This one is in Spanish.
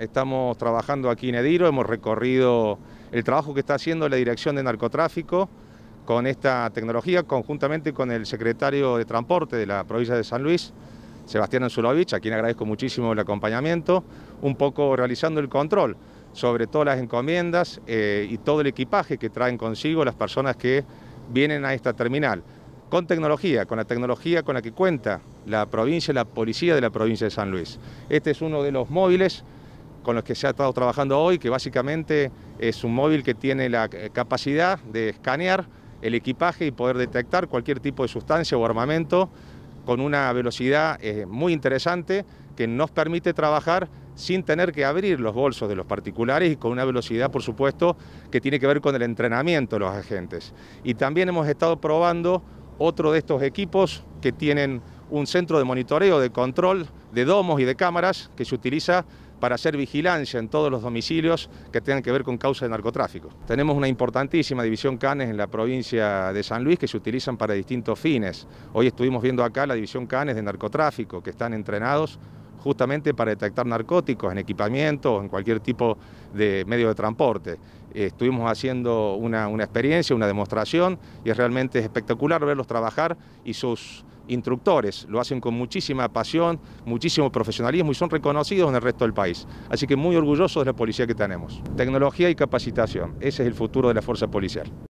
Estamos trabajando aquí en Ediro, hemos recorrido el trabajo que está haciendo la Dirección de Narcotráfico con esta tecnología, conjuntamente con el secretario de Transporte de la provincia de San Luis, Sebastián Anzulovich, a quien agradezco muchísimo el acompañamiento, un poco realizando el control sobre todas las encomiendas y todo el equipaje que traen consigo las personas que vienen a esta terminal. Con tecnología, con la tecnología con la que cuenta la provincia, la policía de la provincia de San Luis. Este es uno de los móviles con los que se ha estado trabajando hoy, que básicamente es un móvil que tiene la capacidad de escanear el equipaje y poder detectar cualquier tipo de sustancia o armamento con una velocidad muy interesante que nos permite trabajar sin tener que abrir los bolsos de los particulares y con una velocidad, por supuesto, que tiene que ver con el entrenamiento de los agentes. Y también hemos estado probando otro de estos equipos que tienen un centro de monitoreo, de control, de domos y de cámaras que se utiliza para hacer vigilancia en todos los domicilios que tengan que ver con causa de narcotráfico. Tenemos una importantísima división Canes en la provincia de San Luis que se utilizan para distintos fines. Hoy estuvimos viendo acá la división Canes de narcotráfico, que están entrenados justamente para detectar narcóticos en equipamiento o en cualquier tipo de medio de transporte. Estuvimos haciendo una experiencia, una demostración, y es realmente espectacular verlos trabajar, y sus instructores lo hacen con muchísima pasión, muchísimo profesionalismo y son reconocidos en el resto del país. Así que muy orgullosos de la policía que tenemos. Tecnología y capacitación, ese es el futuro de la fuerza policial.